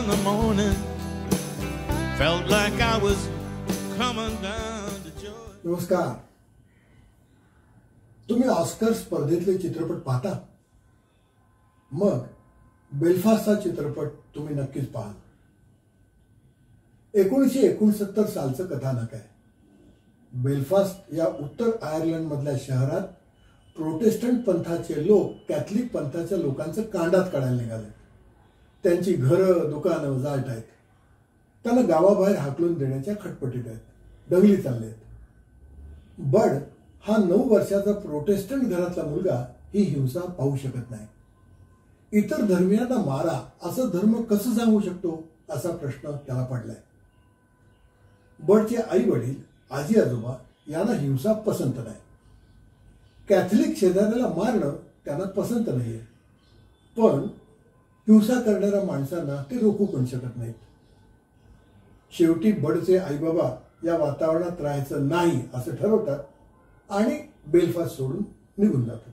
the morning, felt like I was coming down to Georgia. नमस्कार. तुम्ही Oscar स्पर्धेतले चित्रपट पाहता? मग बेलफास्ट हा चित्रपट तुम्ही नक्कीच पाहाल. 1969 सालचं कथानक आहे. बेलफास्ट या उत्तर आयर्लंड मधल्या शहरात प्रोटेस्टंट पंथाचे लोक कॅथलिक पंथाच्या लोकांचं कांडात काढायला निघाले. त्यांची घरं दुकानं जाळत आहेत. त्यांना गावाबाहेर हाकलून देण्याच्या खटपटीत आहेत. दंगली चालले आहेत. बड हा 9 वर्षाचा प्रोटेस्टंट घरातला मुलगा ही हिंसा पाहू शकत नाही. इतर धर्मियांना मारा असं धर्म कसं सांगू शकतो असा प्रश्न त्याला पडलाय. बडचे आई वडील आजी आजोबा यांना हिंसा पसंत नाही. कॅथलिक शेजाऱ्याला मारणं त्यांना पसंत नाहीये. पण हिंसा करणाऱ्या माणसांना ते रोखू पण शकत नाहीत. शेवटी बडचे आई बाबा या वातावरणात राहायचं नाही असं ठरवतात आणि बेलफास्ट सोडून निघून जातात.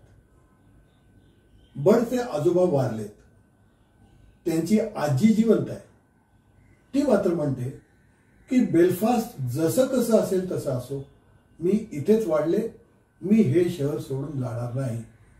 बडचे आजोबा वारलेत. त्यांची आजी जिवंत आहे. ती मात्र म्हणते की बेलफास्ट जसं कसं असेल तसं असो, मी इथेच वाढले, मी हे शहर सोडून जाणार नाही.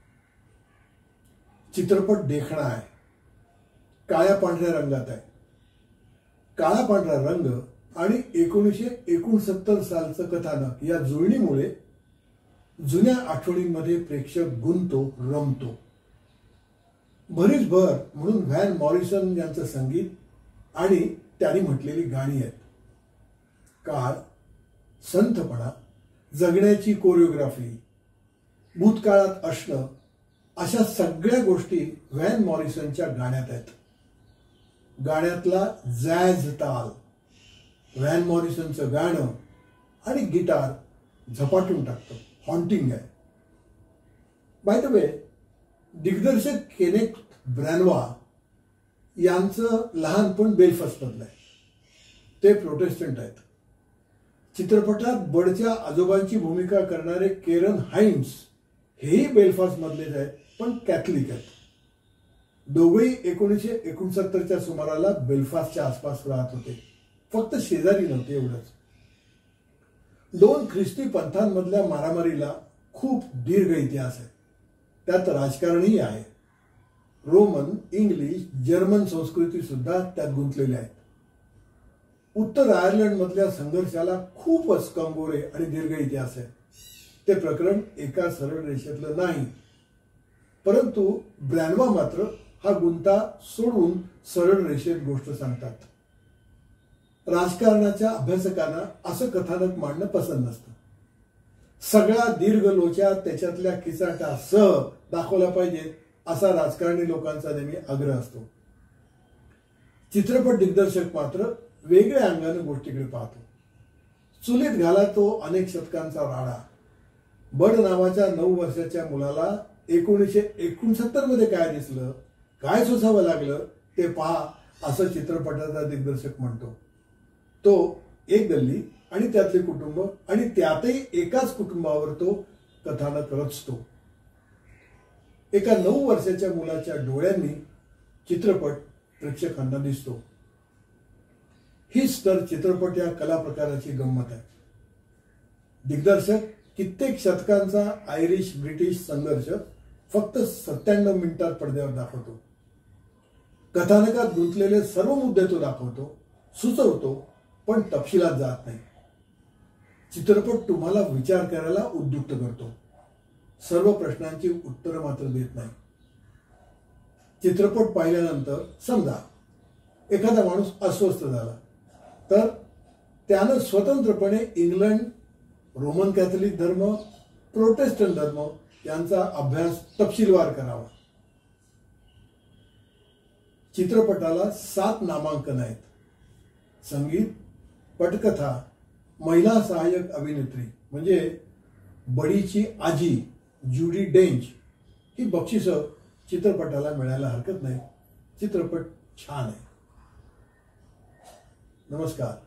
चित्रपट देखणा आहे. काळ्या पांढऱ्या रंगात आहे. काळा पांढरा रंग आणि 1969 सालचं कथानक या जुळणीमुळे जुन्या आठवणींमध्ये प्रेक्षक गुंततो, रमतो. भरीसभर म्हणून व्हॅन मॉरिसन यांचं संगीत आणि त्यांनी म्हटलेली गाणी आहेत. काळ, संथपणा, जगण्याची कोरिओग्राफी, भूतकाळात असणं अशा सगळ्या गोष्टी व्हॅन मॉरिसनच्या गाण्यात आहेत. गाण्यातला जॅझ ताल, व्हॅन मॉरिसनचं गाणं आणि गिटार झपाटून टाकतं. हॉन्टिंग आहे. बाय द वे, दिग्दर्शक केनेथ ब्रॅनवा यांचं लहानपण बेलफास्टमधलं आहे. ते प्रोटेस्टंट आहेत. चित्रपटात बडच्या आजोबांची भूमिका करणारे केरन हाइम्स हेही बेलफास्ट मधलेच आहेत, पण कॅथलिक आहेत. दोघेही 1969च्या सुमाराला बेलफास्टच्या आसपास राहत होते. फक्त शेजारी नव्हते एवढंच. 2 ख्रिस्ती पंथांमधल्या मारामारीला खूप दीर्घ इतिहास आहे. त्यात राजकारणही आहे. रोमन, इंग्लिश, जर्मन संस्कृती सुद्धा त्यात गुंतलेल्या आहेत. उत्तर आयर्लंड मधल्या संघर्षाला खूपच कंगोरे आणि दीर्घ इतिहास आहे. ते प्रकरण एका सरळ रेषेतलं नाही. परंतु ब्रॅनवा मात्र हा गुंता सोडून सरळ रेषेत गोष्ट सांगतात. राजकारणाच्या अभ्यासकांना असं कथानक मांडणं पसंत नसतं. सगळा दीर्घ लोचा त्याच्यातल्या किचाटासह दाखवला पाहिजे असा राजकारणी लोकांचा नेहमी आग्रह असतो. चित्रपट दिग्दर्शक मात्र वेगळ्या अंगाने गोष्टीकडे पाहतो. चुलीत घाला तो अनेक शतकांचा राडा. बड नावाच्या 9 वर्षाच्या मुलाला 1969 मध्ये काय दिसलं, काय सोसावं लागलं ते पहा असं चित्रपटाचा दिग्दर्शक म्हणतो. तो एक गल्ली आणि त्यातले कुटुंब आणि त्यातही एकाच कुटुंबावर तो कथानक रचतो. एका 9 वर्षाच्या मुलाच्या डोळ्यांनी चित्रपट प्रेक्षकांना दिसतो. हीच तर चित्रपट या कला प्रकाराची गंमत आहे. दिग्दर्शक कित्येक शतकांचा आयरिश ब्रिटिश संघर्ष फक्त 97 मिनिटात पडद्यावर दाखवतो. कथानकात गुंतलेले सर्व मुद्दे तो दाखवतो, सुचवतो, पण तपशिलात जात नाही. चित्रपट तुम्हाला विचार करायला उद्युक्त करतो. सर्व प्रश्नांची उत्तरं मात्र देत नाही. चित्रपट पाहिल्यानंतर समजा एखादा माणूस अस्वस्थ झाला तर त्यानं स्वतंत्रपणे इंग्लंड, रोमन कॅथलिक धर्म, प्रोटेस्टंट धर्म यांचा अभ्यास तपशीलवार करावा. चित्रपटाला 7 नामांकन आहेत. संगीत, पटकथा, महिला सहाय्यक अभिनेत्री म्हणजे बडीची आजी ज्युडी डेंच ही बक्षिसं चित्रपटाला मिळायला हरकत नाही. चित्रपट छान आहे. नमस्कार.